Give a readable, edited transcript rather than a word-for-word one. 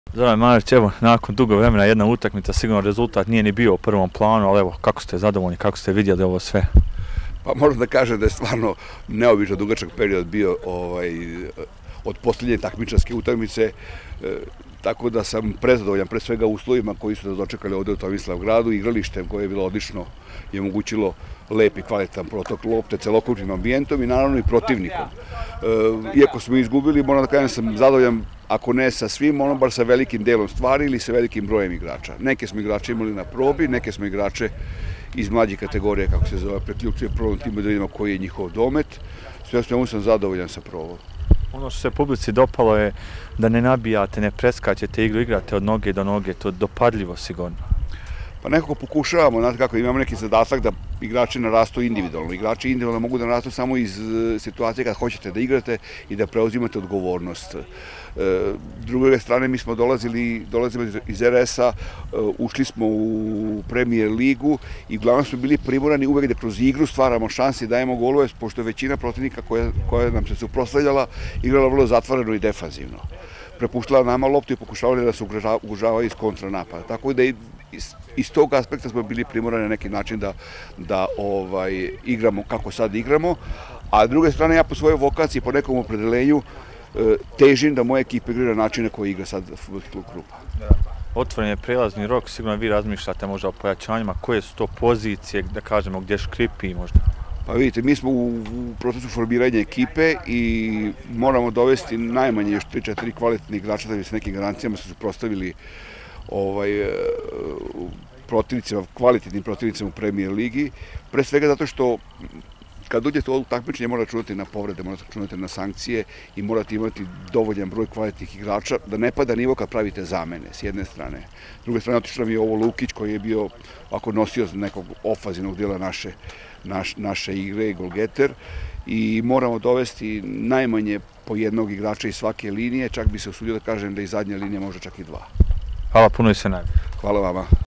Zoran Marić, evo, nakon dugo vremena jedna utakmica, sigurno rezultat nije ni bio u prvom planu, ali evo, kako ste zadovoljni, kako ste vidjeli ovo sve? Pa moram da kažem da je stvarno neobično dugačak period bio od posljednje takmičarske utakmice, tako da sam prezadovoljan pre svega uslovima koji su nas dočekali ovde u Tomislavgradu, igralištem koje je bilo odlično i omogućilo lep i kvalitetan protok lopte, celokupnim ambijentom i naravno i protivnikom. Iako smo izgubili, moram da kažem da sam zadovoljan, ako ne sa svim, ono bar sa velikim delom stvari ili sa velikim brojem igrača. Neke smo igrače imali na probi, neke smo igrače iz mlađih kategorije, kako se zove, preključuje prvom timu da vidimo koji je njihov domet. Sve svemu sam zadovoljan sa probom. Ono što se publici dopalo je da ne nabijate, ne preskačete igru, igrate od noge do noge, to je dopadljivo sigurno. Pa nekako pokušavamo, znate kako, imamo neki zadatak da igrači narastu individualno. Igrači individualno mogu da narastu samo iz situacije kad hoćete da igrate i da preuzimate odgovornost. Druge strane, mi smo dolazili iz RS-a, ušli smo u Premier ligu i uglavnom smo bili primorani uvek da kroz igru stvaramo šanse i dajemo golove, pošto je većina protivnika koja nam se suprotstavljala igrala vrlo zatvoreno i defanzivno. Prepuštala nama loptu i pokušavali da se ugrožavaju iz kontranapada. Tako da iz tog aspekta smo bili primorani na neki način da igramo kako sad igramo, a s druge strane ja po svojoj vokaciji, po nekom opredelenju, težim da moja ekipa igra na načine koje igra sad fudbalski klub Krupa. Otvoren je prelazni rok, sigurno vi razmišljate možda o pojačanjima, koje su to pozicije, da kažemo, gdje škripi možda? Pa vidite, mi smo u procesu formiranja ekipe i moramo dovesti najmanje još 3-4 kvalitetni igrača da bi se nekim garancijama su suprotstavili kvalitetnim protivnicima u Premier ligi. Pre svega zato što kad uđete u ovo takmičenje morate računati na povrede, morate računati na sankcije i morate imati dovoljan broj kvalitetnih igrača da ne pada nivo kad pravite zamene, s jedne strane. S druge strane, otišao nam je ovo Lukić koji je bio nosio nekog ofazivnog dela naše igre i golgeter i moramo dovesti najmanje po jednog igrača iz svake linije, čak bi se usudio da kažem da i zadnja linija može čak i dva. Hvala puno i sve najbolje. Hvala vama.